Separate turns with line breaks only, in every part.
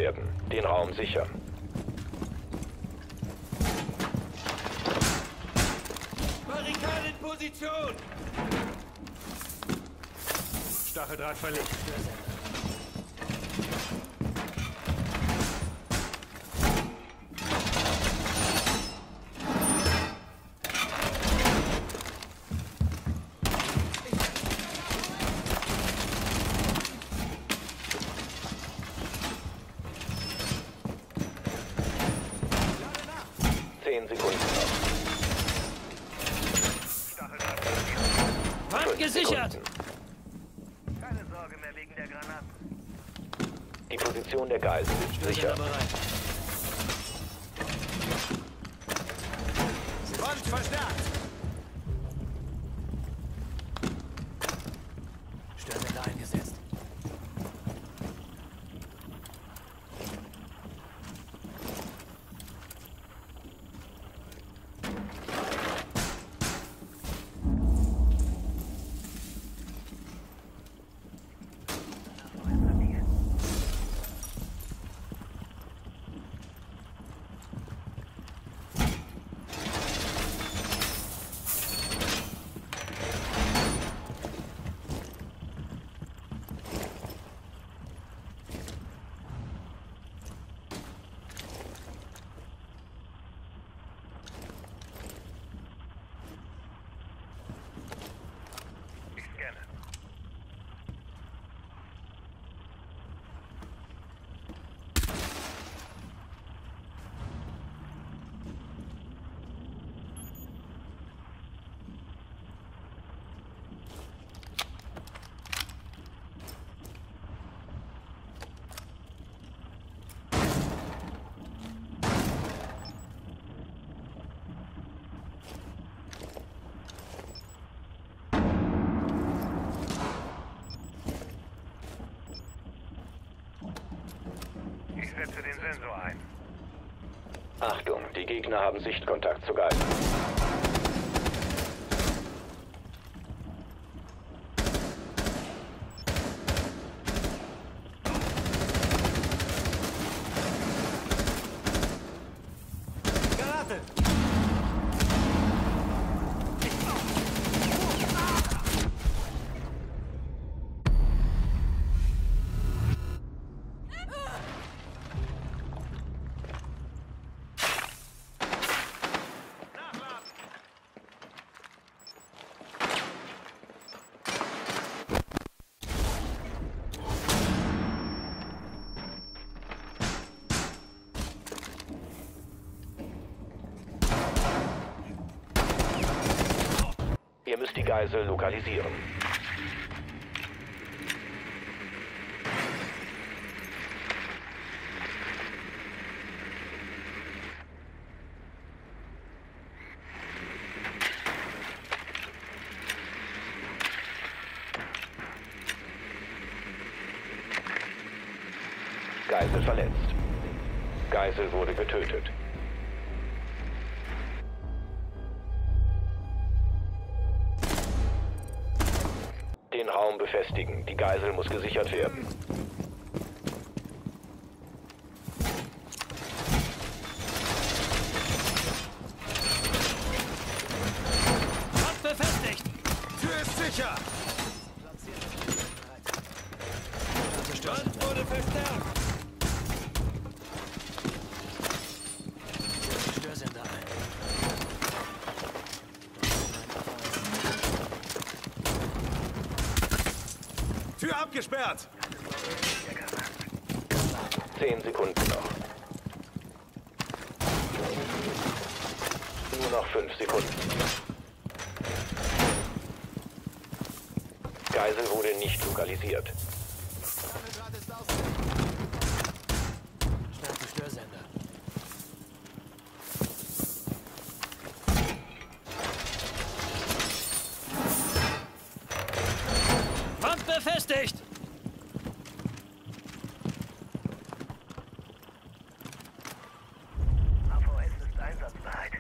werden. Den Raum sichern.
Barrikade in Position! Stacheldraht verlegt. Gesichert!
Keine Sorge mehr wegen der Granaten.
Die Position der Geisel ist sicher.
Front verstärkt! Störsender eingesetzt.
Ich setze den Sensor ein.
Achtung, die Gegner haben Sichtkontakt zur Geisel.
Granate!
Ihr müsst die Geisel lokalisieren. Geisel verletzt. Geisel wurde getötet. Den Raum befestigen. Die Geisel muss gesichert werden.
Front befestigt! Tür ist sicher! Front wurde verstärkt! Störsender ein. Tür abgesperrt!
10 Sekunden noch. Nur noch 5 Sekunden. Geisel wurde nicht lokalisiert.
Stärke Störsender. Front befestigt!
AVS ist einsatzbereit.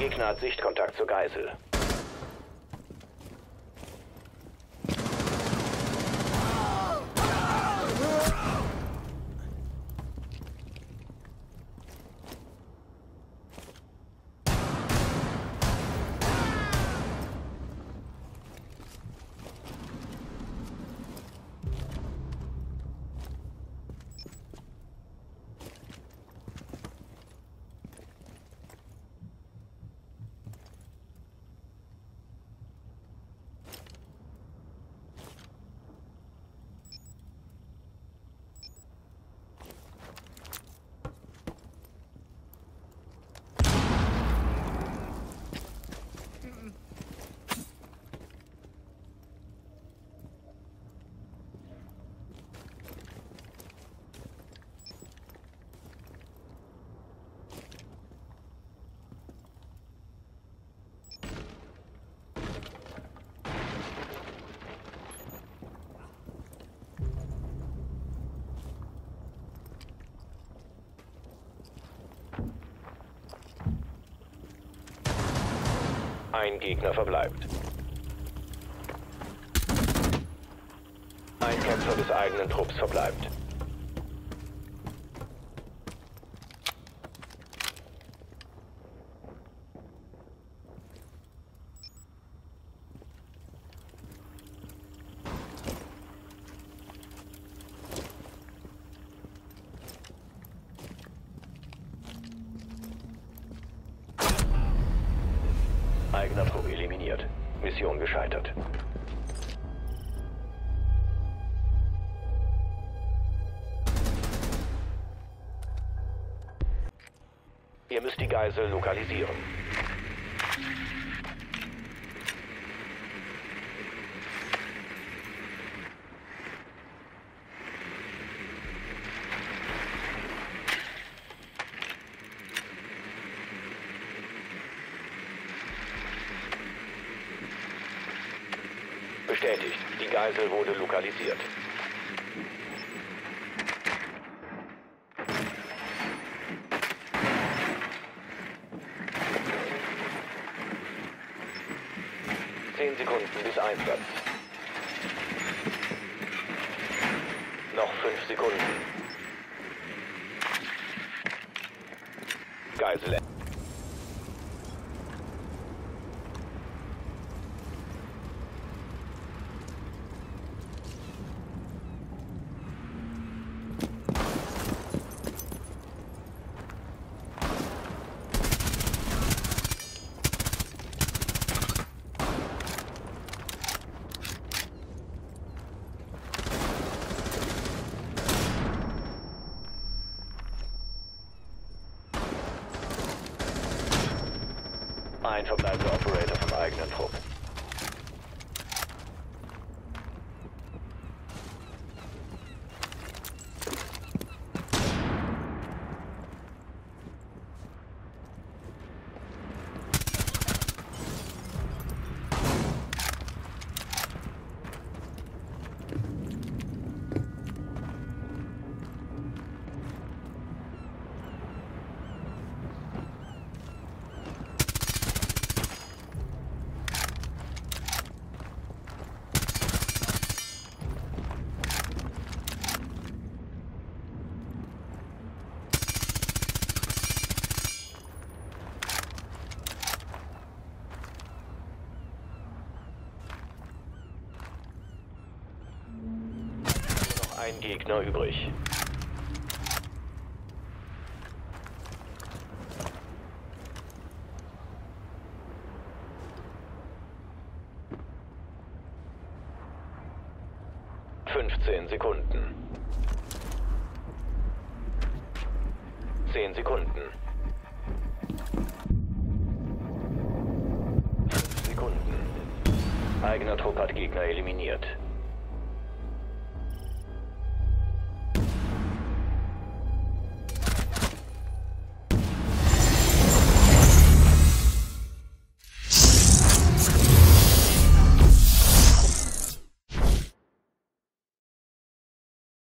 Gegner hat Sichtkontakt zur Geisel. Ein Gegner verbleibt. Ein Kämpfer des eigenen Trupps verbleibt. Eigener Trupp eliminiert. Mission gescheitert. Ihr müsst die Geisel lokalisieren. Bestätigt. Die Geisel wurde lokalisiert. Sekunden bis Einsatz. Noch 5 Sekunden. Geisel. Ein verbleibender Operator vom eigenen Trupp. Ein Gegner übrig. Sekunden. 10 Sekunden. 5 Sekunden. Eigener Trupp hat Gegner eliminiert.